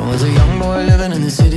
was a young boy living in the city